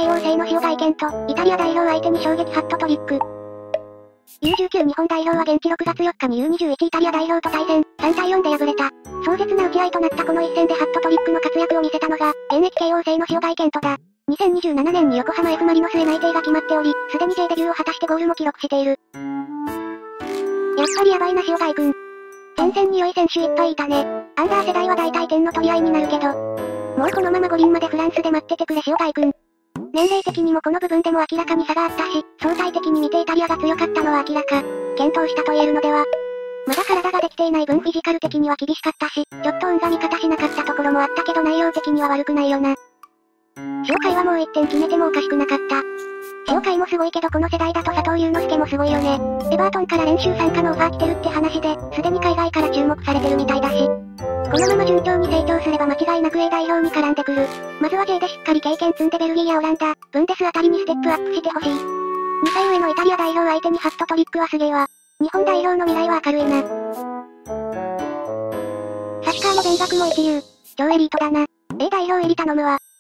慶応生の塩貝健と、イタリア代表相手に衝撃ハットトリック。U19 日本代表は現地6月4日に U21 イタリア代表と対戦、3対4で敗れた。壮絶な打ち合いとなったこの一戦でハットトリックの活躍を見せたのが、現役慶応生の塩貝健とだ。2027年に横浜 F マリノスへ内定が決まっており、すでに J デビューを果たしてゴールも記録している。やっぱりヤバいな塩貝くん。前線に良い選手いっぱいいたね。アンダー世代は大体点の取り合いになるけど。もうこのまま五輪までフランスで待っててくれ塩貝くん。年齢的にもこの部分でも明らかに差があったし、相対的に見てイタリアが強かったのは明らか。健闘したと言えるのでは。まだ体ができていない分フィジカル的には厳しかったし、ちょっと運が味方しなかったところもあったけど内容的には悪くないよな。塩貝はもう1点決めてもおかしくなかった。塩貝もすごいけどこの世代だと佐藤祐之介もすごいよね。エバートンから練習参加のオファー来てるって話で、すでに海外から注目されてるみたいだし。このまま順調に成長すれば間違いなく A 代表に絡んでくる。まずは J でしっかり経験積んでベルギーやオランダ、ブンデスあたりにステップアップしてほしい。2歳上のイタリア代表相手にハットトリックはすげえわ。日本代表の未来は明るいな。サッカーも勉学も一流。超エリートだな。A 代表入り頼むわ。